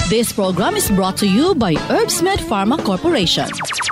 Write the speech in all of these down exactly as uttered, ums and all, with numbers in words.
This program is brought to you by Herbsmed Pharma Corporation.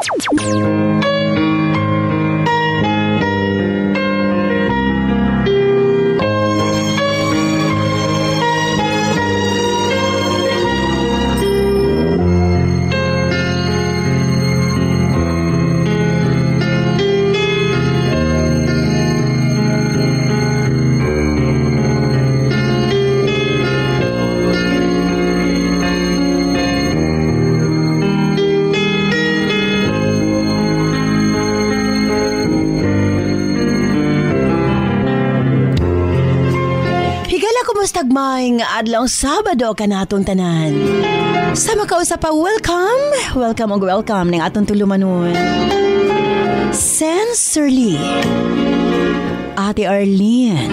Tagmayng adlong Sabado kanatong tanan. Sa makausap pa, welcome, welcome og welcome ng atong tulumanon. Sensorly, Ate Arlene.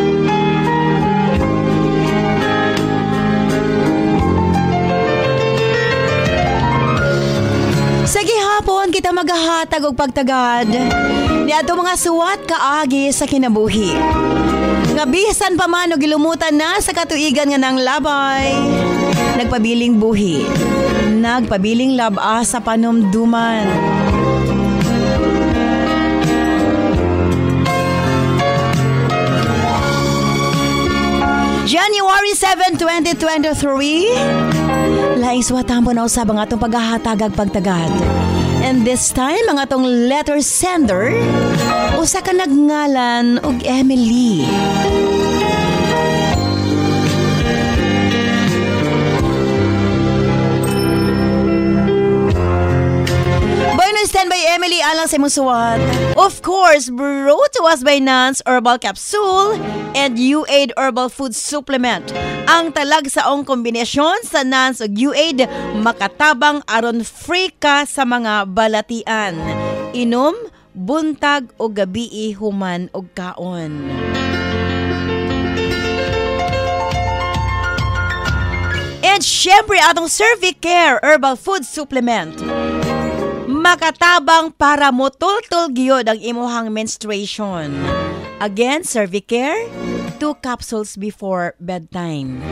Sa gihapon kita maghahatag og pagtagad ni ato mga suwat kaagi sa kinabuhi. Nga bisan pa man o gilumutan na sa katuigan nga ng labay. Nagpabiling buhi. Nagpabiling laba sa panumduman. January seventh, twenty twenty-three. Laing suwatan po na usab ang atong paghahatagag pagtagad. And this time, ang atong letter sender, usa ka nagngalan og Emily. Standby Emily alang sa imong suwat. Of course, brought to us by Nance Herbal Capsule and U-Aid Herbal Food Supplement. Ang talag saong kombinasyon sa Nance ug U-Aid makatabang aron free ka sa mga balatian. Inom, buntag o gabii human og kaon. And syempre atong Cervicare Herbal Food Supplement. Makatabang para motultol gyud ang imuhang menstruation. Again, Cervicare, two capsules before bedtime.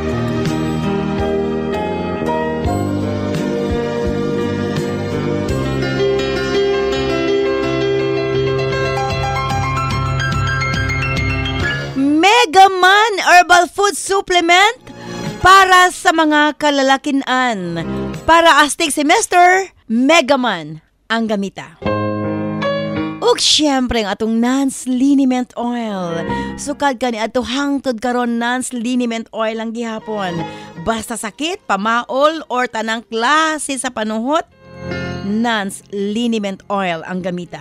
Megaman Herbal Food Supplement para sa mga kalalakinan. Para astig semester, Megaman ang gamita. Ug syempre ang atong Nance Liniment Oil. Sukad ka ni ato hangtod karon Nance Liniment Oil ang gihapon. Basta sakit, pamaol, or tanang klase sa panuhot, Nance Liniment Oil ang gamita.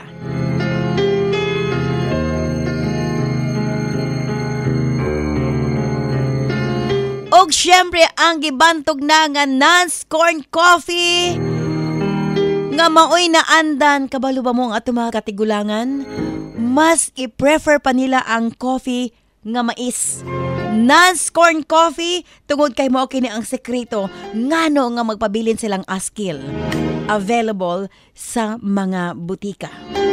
Og syempre ang gibantog na nga Nance Corn Coffee. Nga maoy na andan, kabalo ba mo ang ato mga katigulangan? Mas i-prefer pa nila ang coffee nga mais. Nance Corn Coffee, tungod kay mo kini ang sekreto ngano nga magpabilin silang askil. Available sa mga butika.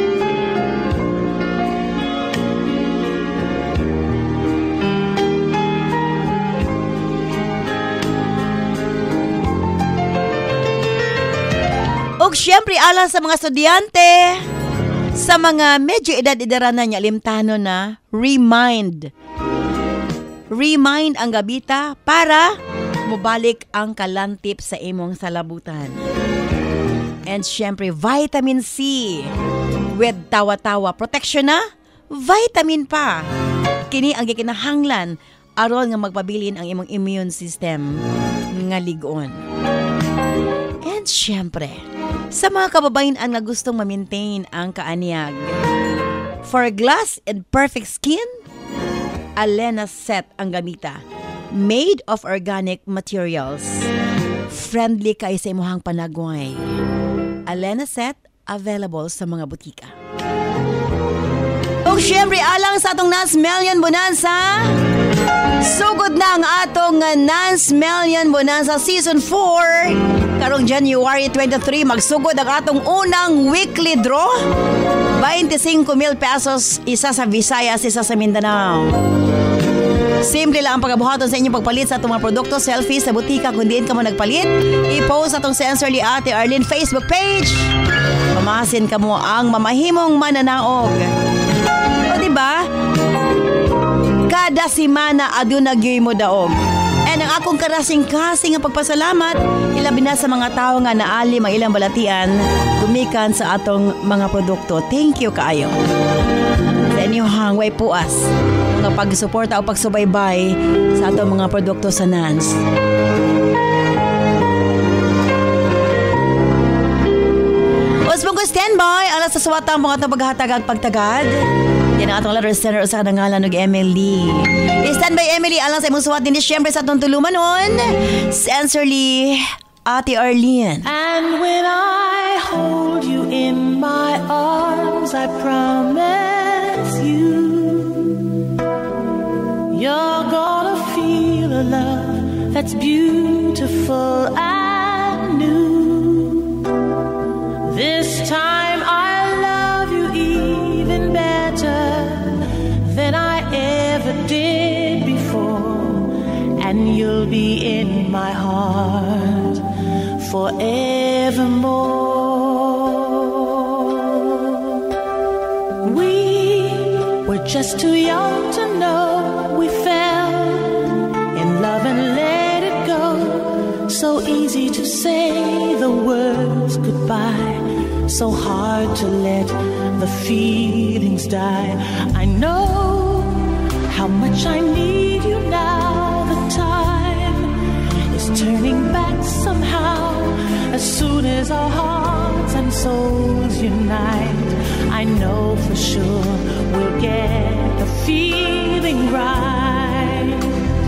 Og syempre alang sa mga estudyante, sa mga medyo edad-edaran na niya, limtano na, Remind. Remind ang gabita para mubalik ang kalantip sa imong salabutan. And syempre, vitamin C with tawa-tawa. Protection na, vitamin pa. Kini ang gikinahanglan aron nga magpabilin ang imong immune system nga ligon. And syempre, sa mga kababayan na gustong ma-maintain ang kaanyag. For glass and perfect skin, Alena Set ang gamita. Made of organic materials. Friendly kay sa imuhang panagway. Alena Set, available sa mga butika. O syempre, alang sa atong Nance Million Bonanza, sugod na ang atong Nance Million Bonanza Season four. Karong January twenty-three, magsugod ang atong unang weekly draw. twenty-five mil pesos, isa sa Visayas, isa sa Mindanao. Simple lang ang pagabuhaton sa inyong pagpalit sa itong mga produkto, selfie sa butika kung diin ka mo nagpalit. I-post sa itong Sensorly Ate Arlene Facebook page. Pamasin ka mo ang mamahimong mananaog. O diba? Kada simana adunagyoy mo daog. And ang akong karasing-kasing ang pagpasalamat, ilabi na sa mga tao nga naalim ang ilang balatian, tumikan sa atong mga produkto. Thank you kaayo. Sa inyo hangway puas, mga pagsuporta o pagsubaybay sa atong mga produkto sa Nans. Usbong ko standby, alas sa suwatang mga itong paghatag at pagtagad. Yan ang atong letter center sa kanangalan ng Emily. I-standby Emily, alang sa imong suwat din Disyembre sa atong tuluman nun. Sensorly, Ate Arlene. And when I hold you in my arms, I promise you, you're gonna feel a love that's beautiful and new. This time I love you even better than I ever did before, and you'll be in my heart forevermore. We were just too young to know we fell in love and let it go. So easy to say the words goodbye, so hard to let the feelings die. I know how much I need you now. The time is turning back somehow. As soon as our hearts and souls unite, I know for sure we'll get the feeling right.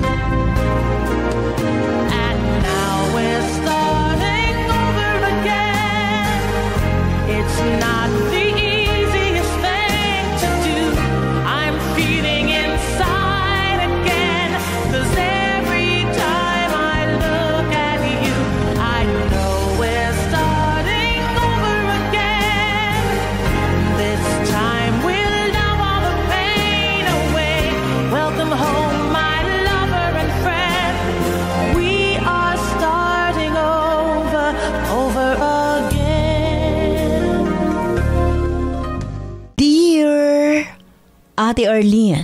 And now we're starting over again. It's not the easiest thing to do. I'm feeling inside again, 'cause every time I look at you, I know we're starting over again. This time we'll numb all the pain away. Welcome home, my lover and friend. We are starting over, over again. Dear Ate Arlene,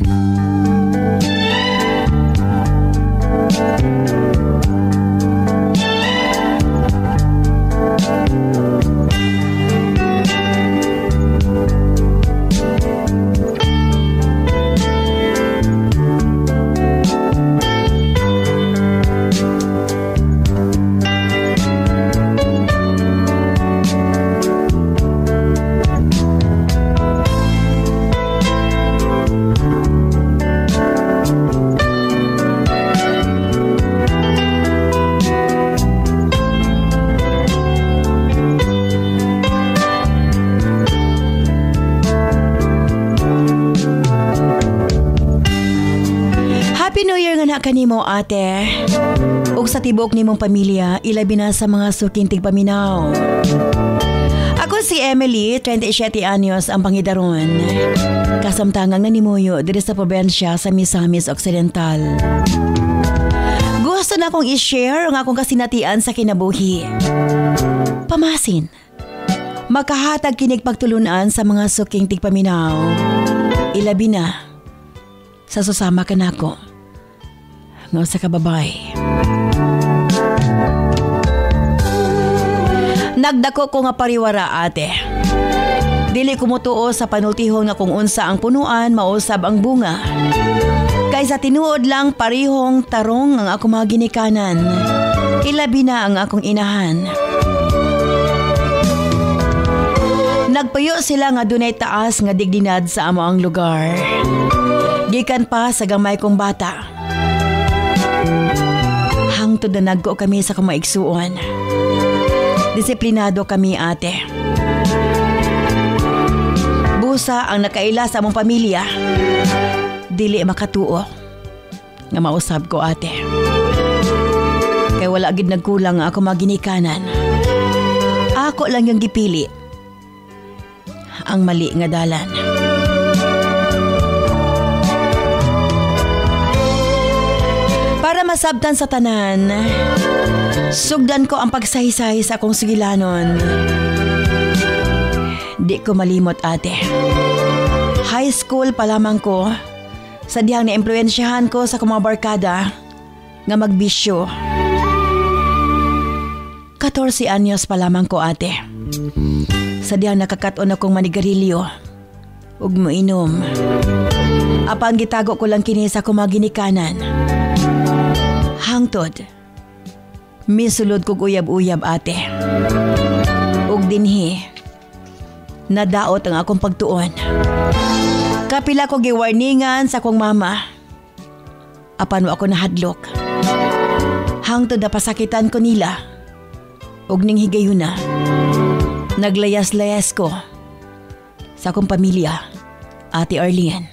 Happy New Year nga na kanimo ate. Ug sa tibuok nimong pamilya, ilabi na sa mga suking tigpaminaw. Ako si Emily, twenty-seven anyos ang pangidaron. Kasamtangang nanimuyo diri sa probensya sa Misamis Occidental. Gusto na akong i-share ang akong kasinatian sa kinabuhi. Pamasin. Makahatag kinig pagtulunan sa mga suking tigpaminaw. Ilabi na sa susama ka nako. Nga sa kababay. Nagdako ko nga pariwara ate. Dili ko mutuo sa panultihon nga kung unsa ang punuan mausab ang bunga. Kaysa tinuod lang parihong tarong ang ako mga ginikanan. Ilabi na ang akong inahan. Nagpuyo sila nga dunay taas nga digdinad sa amo ang lugar. Gikan pa sa gamay kong bata. Hangtod na nagko kami sa kumaigsuon. Disiplinado kami ate. Busa ang nakaila sa among pamilya. Dili makatuo nga mausab ko ate. Kay wala gid nagkulang ako maginikanan. Ako lang yung gipili. Ang mali nga dalan. Para masabtan sa tanan, sugdan ko ang pagsaysay sa akong sigilanon. Di ko malimot, ate. High school pa lamang ko, sadyang na-impluensyahan ko sa mga barkada nga magbisyo. fourteen anyos pa lamang ko, ate. Sadyang nakakaton akong manigarilyo ug moinom. Apan gitago ko lang kini sa akong mga ginikanan. Hangtod, misulod kog uyab-uyab, ate. Ug dinhi, nadaot ang akong pagtuon. Kapila ko giwarningan sa akong mama. Apan wa ako nahadlok. Hangtod na pasakitan ko nila. Ug ning higayuna, naglayas-layas ko sa akong pamilya, Ate Arlene.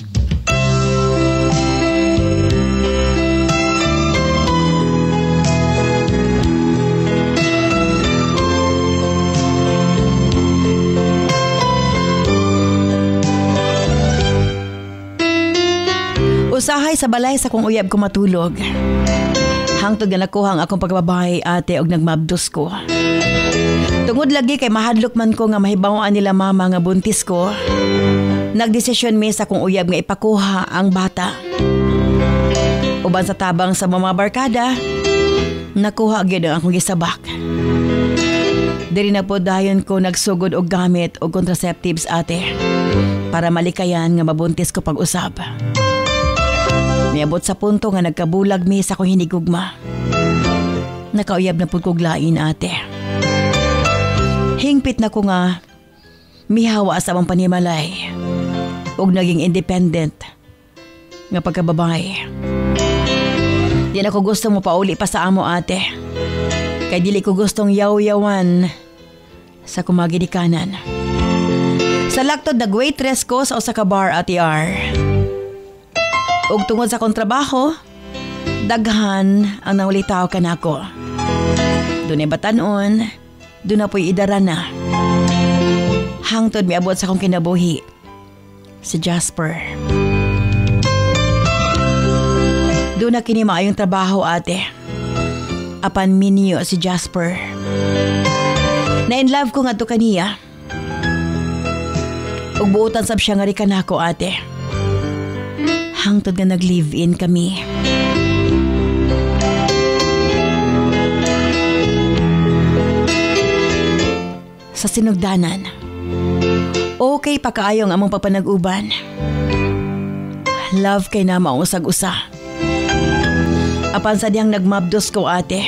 Usahay sa balay sa kong uyab ko matulog. Hangtod nga nakuha ang akong pagbabahay, ate, og nagmabdos ko. Tungod lagi kay mahadlok man ko nga mahibawaan nila mama nga buntis ko, nagdesisyon mi sa kong uyab nga ipakuha ang bata. Uban sa tabang sa mga barkada, nakuha gyud ang akong gisabak. Diri na po dayon ko nagsugod og gamit og contraceptives, ate, para malikayan nga mabuntis ko pag-usab. Niabot sa punto nga nagkabulag mi sa kong hinigugma. Nakauyab na pud kog lain, ate. Hingpit na ko nga mihawa sa among panimalay ug naging independent nga pagkababae. Di na ko gusto mo pauli pa sa amo, ate. Kay dili ko gustong yaw-yawan sa kumaginikanan. Sa laktod nag-waitress ko sa usa ka bar, Ate R. Ug tungod sa akong trabaho, daghan ang naulitaw kanako. Dunay batanon, doon na po'y idara na. Hangtod miabot sa akong kinabuhi, si Jasper. Doon na kini maayong trabaho, ate. Apan minyo si Jasper. Na-in-love ko nga to kaniya. Ug buutan sab siya nga ri kanako, ate. Hangtod nga nag-live-in kami. Sa sinugdanan, okay pa kaayo ang among papanag-uban. Love kay na mausag-usa. Apan sa diyang nagmabdos ko, ate.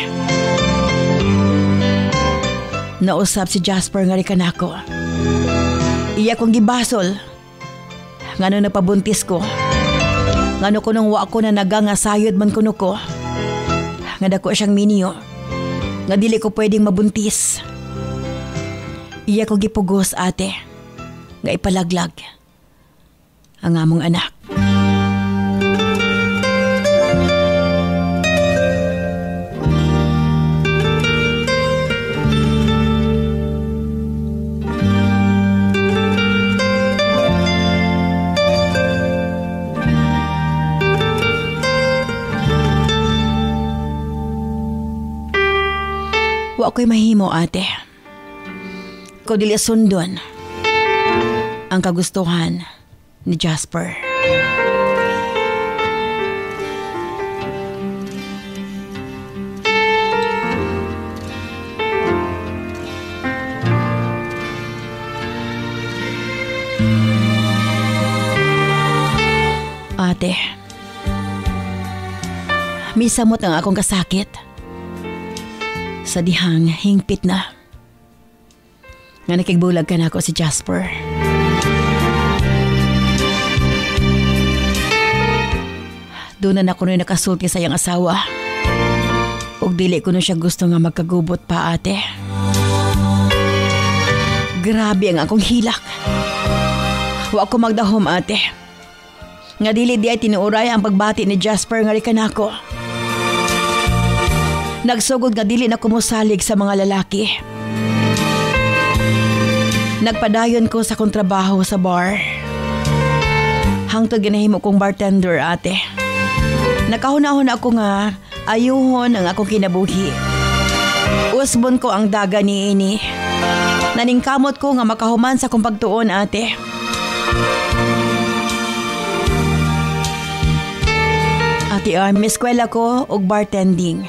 Nausap si Jasper nga ri kanako. Iya kong gibasol. Ngano napabuntis ko. Ngano ko nung wa ko na nagangasayod man kuno ko. Nga dako siyang minyo. Nga dili ko pwedeng mabuntis. Iya ko gipugos, ate. Nga ipalaglag ang among anak. Wa ko'y mahimo, ate. Ko dili sundon ang kagustuhan ni Jasper. Ate, misamot ang akong kasakit. Sa dihang hingpit na nga nakigbulag ka na ako si Jasper. Doon na ako na nakasulti sa iyang asawa. Ug dili ko na siya gusto nga magkagubot pa, ate. Grabe ang akong hilak. Wa ko magdahom, ate. Nga dili di ay tinuuray ang pagbati ni Jasper nga ri kanako. Nagsugod nga dili na kumusalig sa mga lalaki. Nagpadayon ko sa kong trabaho sa bar. Hangtod ginahimo kong bartender, ate. Nakahuna-huna ako nga Ayuhon ang akong kinabuhi. Usbon ko ang daga ni ini. Naningkamot ko nga makahuman sa kong pagtuon, ate. Ate R, may eskwela ko og bartending.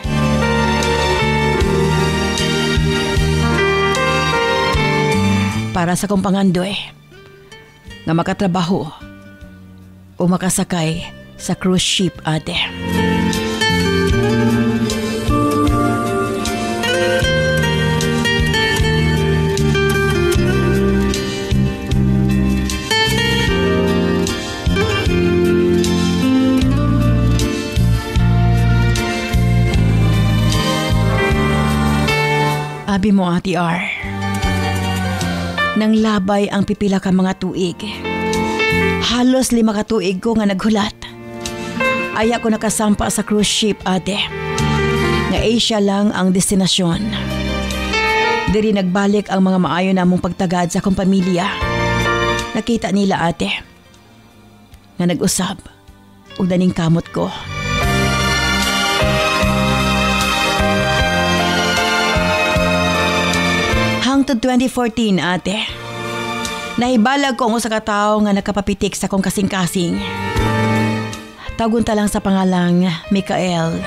Para sa kong pangandoy nga makatrabaho o makasakay sa cruise ship, ate. Abi mo, Ate R, nang labay ang pipila ka mga tuig. Halos lima ka tuig ko nga naghulat. Aya ko nakasampa sa cruise ship, ate. Nga Asia lang ang destinasyon. Diri nagbalik ang mga maayo namong pagtagad sa akong pamilya. Nakita nila, ate, nga nag-usab ug daning kamot ko. Hangtod twenty fourteen, ate, nahibalag ko ang usa ka tawo nga nakapapitik sa kong kasing-kasing. Tagun ta lang sa pangalang Mikael.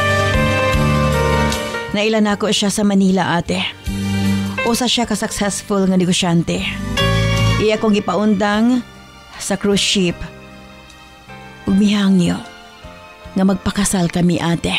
Nailan ako siya sa Manila, ate. Usa siya ka-successful nga negosyante. Iya kong gipaundang sa cruise ship. Ug mihangyo nga magpakasal kami, ate.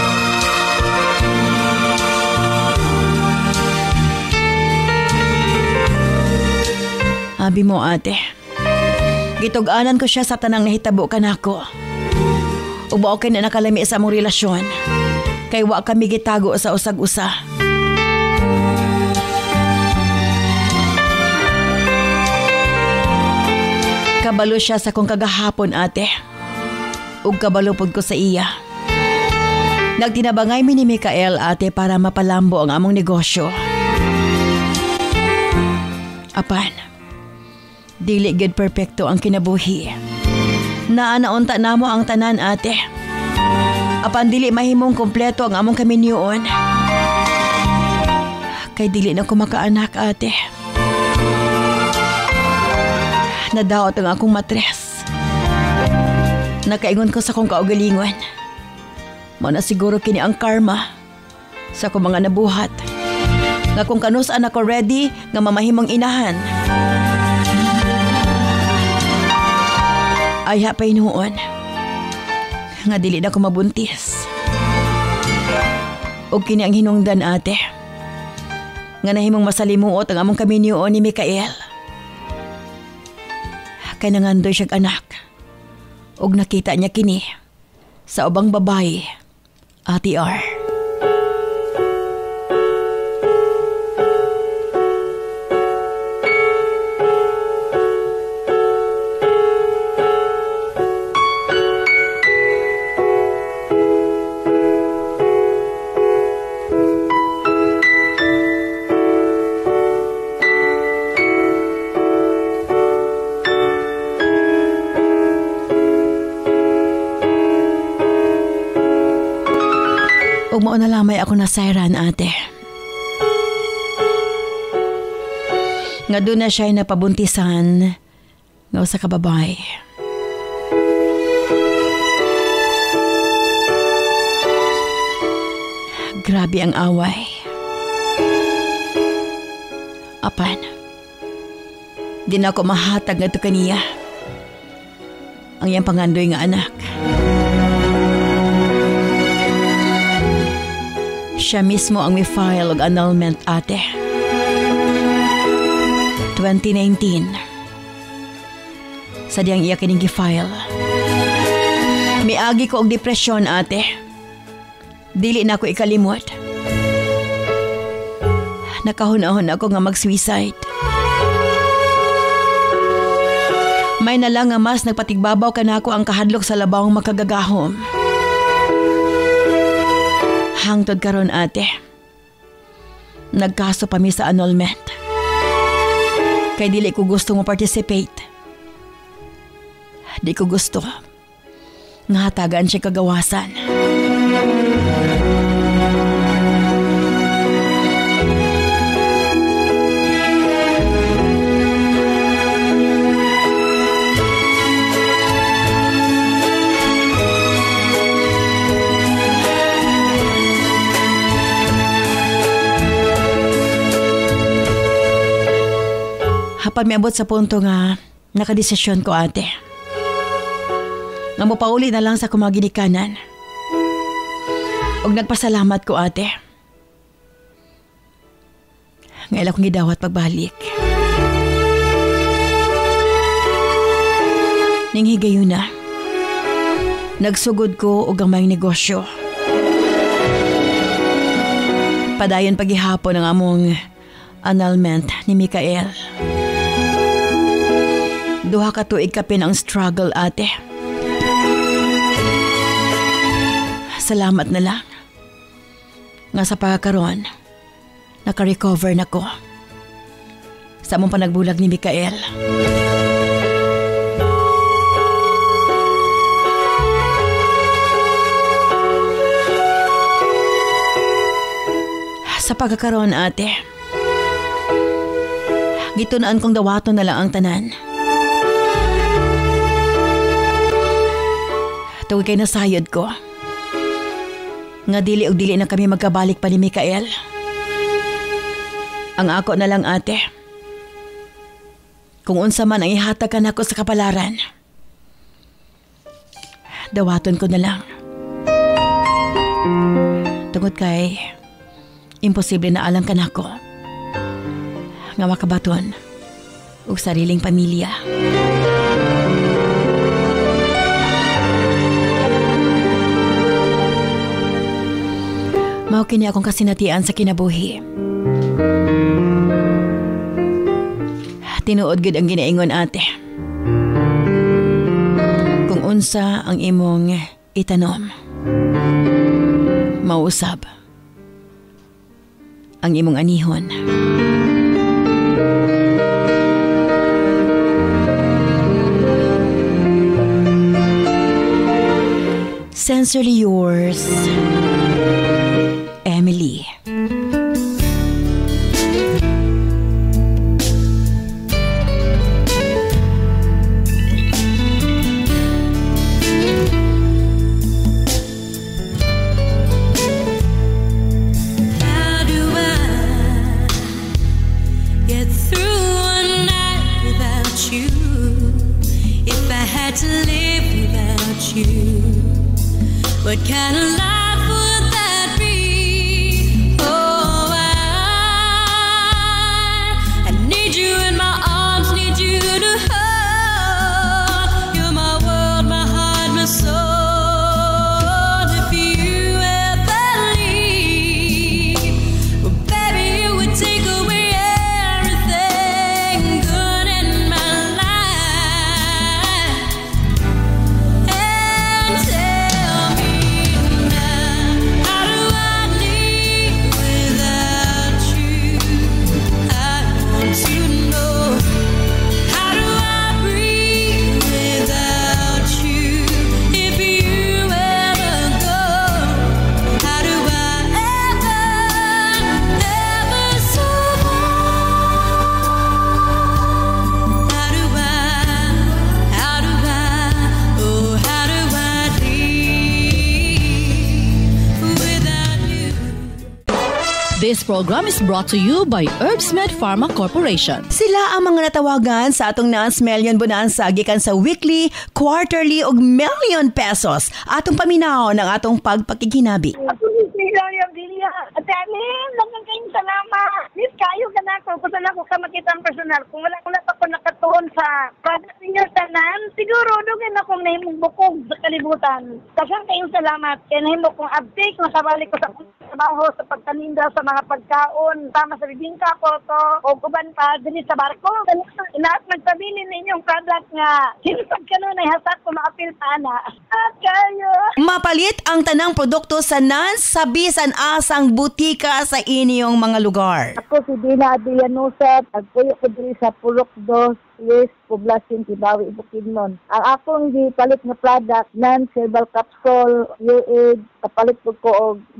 Abi mo, ate, gitug-anan ko siya sa tanang nahitabo kanako. Ubo okay na nakalami sa among relasyon. Kay wa kami gitago sa usag-usa. Kabalo siya sa kong kagahapon, ate. Ug kabalo pod ko sa iya. Nagtinabangay mi ni Mikael, ate, para mapalambo ang among negosyo. Apan, dili gid perpekto ang kinabuhi. Naanaunta namo ang tanan, ate. Apan dili mahimong kompleto ang among kaminyoon. Kay dili na ko makaanak, ate. Nadaot ang akong matres. Nakaingon ko sa kong kaugalingon. Mao na siguro kini ang karma sa akong mga nabuhat. Nga kung kanus-an ako ready nga mamahimong inahan. Ay hapay noon nga dili na ko mabuntis. O kini ang hinungdan, ate, nga nahimong masalimuot ang among kaminyoon ni Mikael. Kay nangandoy siyang anak. Og nakita niya kini sa ubang babae, Ate R. Ug mao na lamay ako nasayran, ate. Nga doon na siya'y napabuntisan nga usa ka babae. Grabe ang away. Apan, di na ako mahatag nga to kaniya ang iyang pangandoy nga anak. Siya mismo ang may file og annulment, ate. twenty nineteen. Sa diyang iya kining gi-file. Miagi ko og depresyon, ate. Dili na ako ikalimot. Nakahunahon ako nga mag-suicide. May na lang nga mas nagpatigbabaw kanako ang kahadlok sa labawang makagagahom. Hangtod karon, ate, nagkaso pa mi sa annulment. Kay dili ko gusto mo participate. Di ko gusto nga hatagan siya kagawasan. pag miabot sa punto nga nakadesisyon ko, ate. Nga mo pauli na lang sa kumaginikanan. Og nagpasalamat ko, ate. Ngayon akong gidawat pagbalik. Ning higayon na. Nagsugod ko og ang may negosyo. Padayon paghihapon ang among annulment ni Mikael. Duha ka tuig kapin ang struggle, ate. Salamat na lang. Nga sa pagkakaroon, naka-recover na ko. Sa among panagbulag ni Mikael. Sa pagkakaroon, ate, gitunaan kong dawaton na lang ang tanan. Tuwag kay nasayod ko. Nga dili og dili na kami magkabalik pa ni Mikael. Ang ako na lang, ate. Kung unsa man ang ihatagan ako sa kapalaran, dawaton ko na lang. Tungod kay imposible na alang ka na ko nga makabaton og sariling pamilya. Mao kini akong kasinatian sa kinabuhi. Tinuod gud ang ginaingon, ate. Kung unsa ang imong itanom, mausab ang imong anihon. Sincerely yours, Emily. What kind of life would that be? Oh, I, I need you in my arms, need you to hold. You're my world, my heart, my soul. If you ever leave, well, baby, you would take away everything good in my life. And tell me, This program is brought to you by Herbsmed Pharma Corporation. Sila ang mga natawagan sa atong Nance Million Bonanza gikan sa weekly, quarterly ug million pesos. Atong paminaw ng atong pagpakikinabi. Gloria Villa, Atanin, lang kayong salamat. Miss, kayo ka na ako. Kung saan ako ka makita ang personal. Kung wala wala pa ko nakatuon sa product ninyo tanan, siguro doon akong nahimong bukog sa kalibutan. Kasang kayong salamat. Kaya nahimong kong update, nakabalik ko sa trabaho sa pagtaninda sa mga pagkaon, tama sa bibingka ko to, o kuban pa, din sa barko. Inaat magpabili na inyong product nga. Sinusag ka nun ay hasak ko maapil pa na. At kayo. Mapalit ang tanang produkto sa Nance sa bisan asang butika sa inyong mga lugar. Ako si Dina Adrianusa, agpuyo ko diri sa Purok dos, West Poblacion, Tibawi, Bukidnon. Ang akong gipalit nga product, Nance Herbal Capsule, U A I D, kapalit ko ko og Nance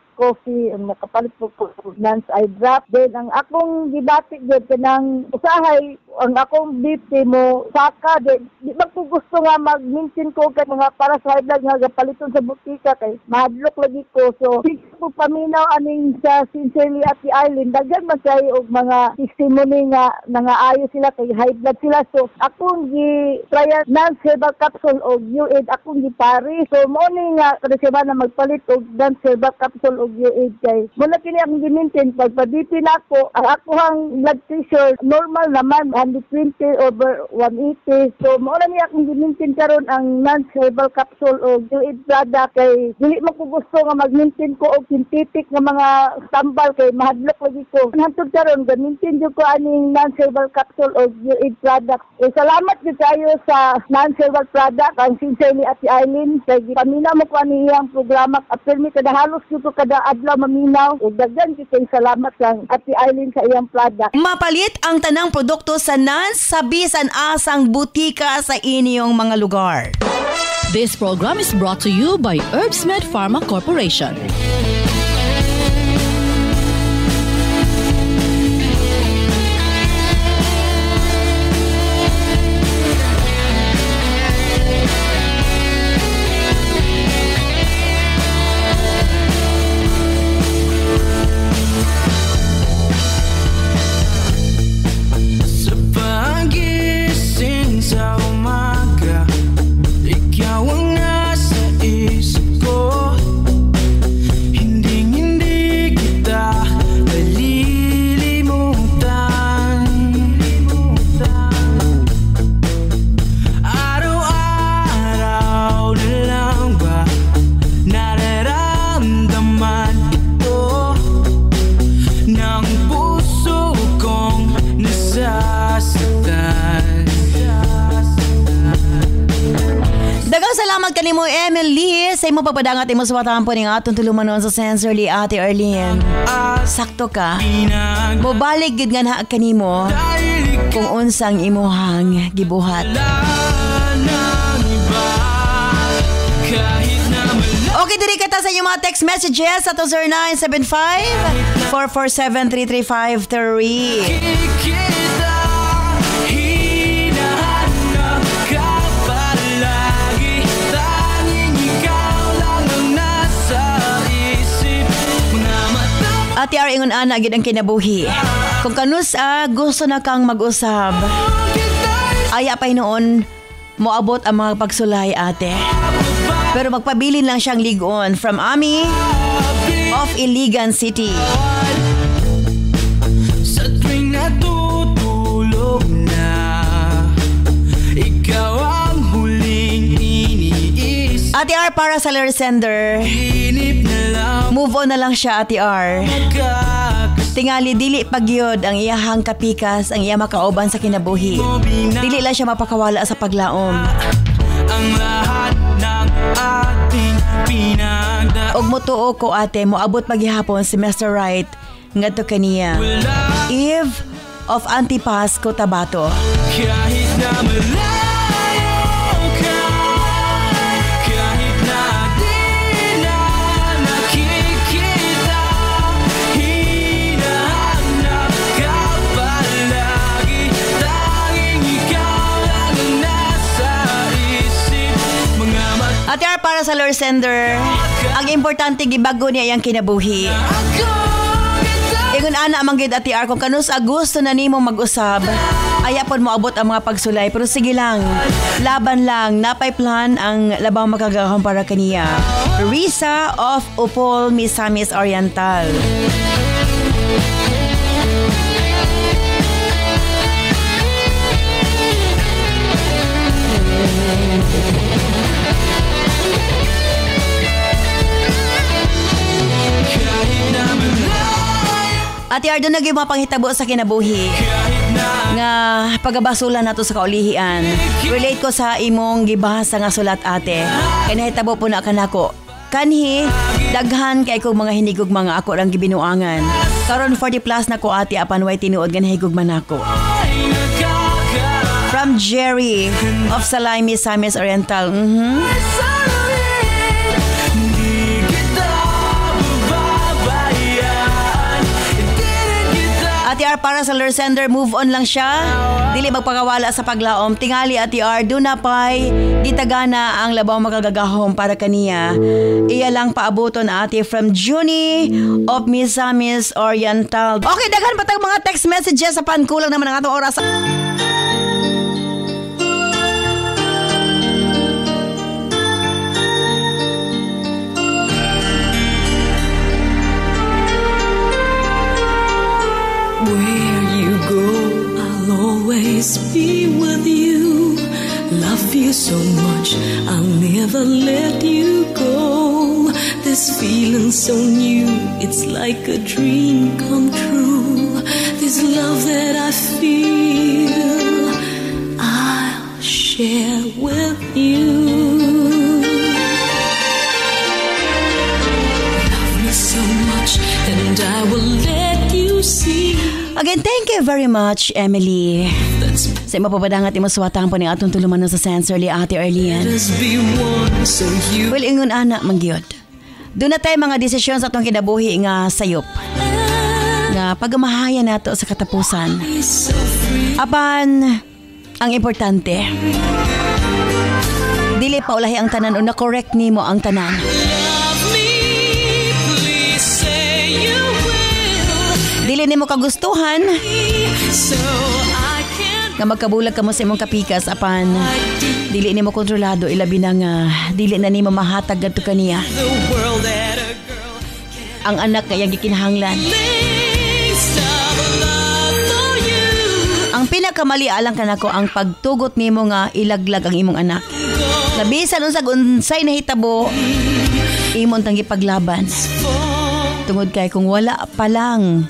coffee, ang nakapalit po ko Nance eye drop. Then ang akong gibatik din kanang usahay ang akong B P mo saka din di ba ko gusto nga mag-maintain ko kay mga para sa high blood nga gapaliton sa butika kay mahadlok lagi ko. So ko paminaw aning sa Sincerely at the Island daghan man kay og mga testimony nga nangaayo sila kay high blood sila. So akong gi trial Nance herbal capsule og U A D akong gipari. So mo ni nga kada semana magpalit og Nance herbal capsule og U A D kay muna kini akong gi-maintain pag pa-D P na ako ang akohang blood pressure normal naman one twenty over one eighty. So mo na niya akong gi-maintain karon ang Nance herbal capsule og U A D product kay dili man ko gusto nga mag-maintain ko og synthetic nga mga tambal kay mahadlok lagi ko. Hantod karon ga-maintain jud ko aning Nance herbal capsule og U A D product. Eh, salamat jud kayo sa Nance herbal product ang Sincerely at the Island kay gipaminaw mo ko ani iyang programa after mi kada halos jud ko kada adlaw maminaw ug daghan kay salamat lang at the Island sa iyang product. Mapalit ang tanang produkto sa Nance sa bisan asang butika sa inyong mga lugar. This program is brought to you by Herbsmed Pharma Corporation. Kanimo Emily sa imo pagpadangat imo suwatan po ning atong tulumanon sa Sincerely Ate Arlene. Sakto ka. Mobalik gid nga na kanimo kung unsang imuhang gibuhat. Okay, diri kata sa inyong mga text messages sa two zero nine seven five, four four seven, three three five three. Ati ar ingon ana gid ang kinabuhi. Kung kanus ah, gusto na kang mag-usab, aya pay noon moabot ang mga pagsulay ate. Pero magpabilin lang siyang ligon from Ami of Iligan City. Sa tuwing natutulog na, ikaw ang huling iniisip. Ate R para sa letter sender. Inip na lang Move on na lang siya, Ate R. Tingali dili pagyod ang iyahang kapikas, ang iya makauban sa kinabuhi. Dili lang siya mapakawala sa paglaom. ang lahat ng ating pinagdaan. Og motuo ko ate, moabot paghihapon si Mister Wright ngadto kaniya. Eve of Antipas, Cotabato. Kahit na malayo ka, kahit na di na nakikita, hinahanap ka palagi. Tanging ikaw lang ang nasa isip. Mga mata Ate R, para sa Lord Sender, ang importante gibago niya iyang kinabuhi. ko. Ingon ana manggid Ate R, kung kanus gusto na nimo mag-usab, ayapon mo abot ang mga pagsulay, pero sige lang, laban lang, napay plan ang labang makagahon para kaniya. Risa of Upol, Misamis Oriental. Ate R, doon naging mga panghitabo sa kinabuhi nga pagabasulan nato sa kaulihian. Relate ko sa imong gibahasa nga sulat ate. Kaya nahitabo po na kanako. Kanhi, daghan kay kong mga hinigog mga ako rang gibinuangan. Karon forty plus na ko ate apan way tinuod nga nahigugman ako. From Jerry of Salay, Misamis Oriental. Mhm. Ate R, para sa lure sender, move on lang siya. Dili magpakawala sa paglaom. Tingali Ate R, do na pay gitagana ang labaw makagagahom para kaniya. Iya lang paabuton ate from Junie of Misamis Oriental. Okay, daghan pa tayong mga text messages sa pankulang naman ang atong oras. Where you go, I'll always be with you. Love you so much, I'll never let you go. This feeling so new, it's like a dream come true. This love that I feel, I'll share with you. Love me so much, and I will let you see. Again, thank you very much, Emily. Let's Sa mapapadangat ni maswatang po ni atong tuluman sa sensorly Ate Arlene. just be one, so you Well, ingon ana, mangyod. Doon na tayo mga desisyon sa atong kinabuhi nga sayop. Nga pagamahayan nato sa katapusan. be so free. Apan, ang importante, dili pa ulahi ang tanan o na-correct ni mo ang tanan. Love me, please say you will. Dili ni mo kagustuhan So I can nga magkabulag ka mo sa imong kapikas. Apan, dili ni mo kontrolado ilabi na nga dili na ni mo mahatag gadto kaniya the world that a girl ang anak nga iyang gikinahanglan. makes of love for you. Ang pinakamali alang kanako ang pagtugot nimo nga ilaglag ang imong anak. Labisan unsag unsay nahitabo imong tang gipaglaban. Tungod kay kung wala pa lang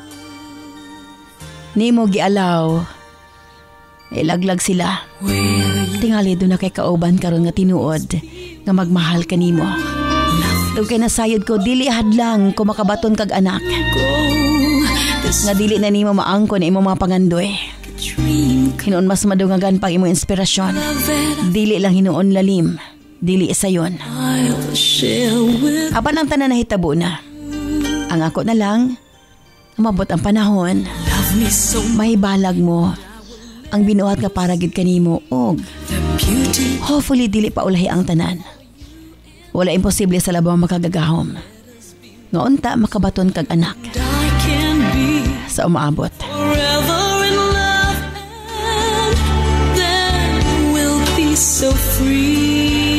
nimo gialaw ilaglag sila. Tingali doon na kay kauban karon nga tinuod nga magmahal kanimo. Doon kay nasayod ko dili hadlang ko makabaton kag anak Go, this nga dili na nimo maangkon imong mga pangandoy. dream Hinuon mas madungagan pang imong inspirasyon. that Dili lang hinuon lalim, dili sayon. I'll share with. Apan ang tanan nahitabo na. Ang ako na lang mabot ang panahon. Love me so much, Mahibalag mo ang binuhat nga para gid kanimo og the beauty hopefully dili pa ulahi ang tanan. Wala imposible sa labaw makagagahom. Nga unta makabaton kag anak I can be sa umaabot. forever in love, and then we'll be so free.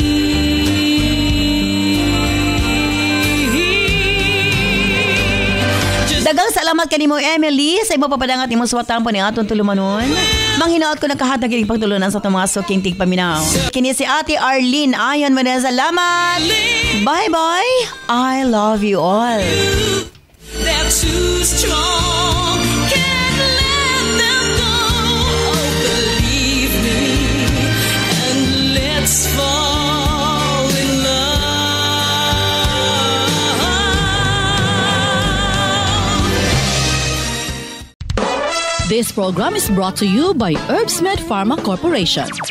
Just Dagang salamat kanimo Emily sa imo papadangat imong suwatan po ni aton tulumanon. Manghinaot ko nakahatag kining pagtulunan sa itong mga suking tigpaminaw. Kini si Ate Arlene ayon man salamat. Bye bye. I love you all. they're too strong, can't let them go. Oh, believe me, and let's fall in love. This program is brought to you by Herbsmed Pharma Corporation.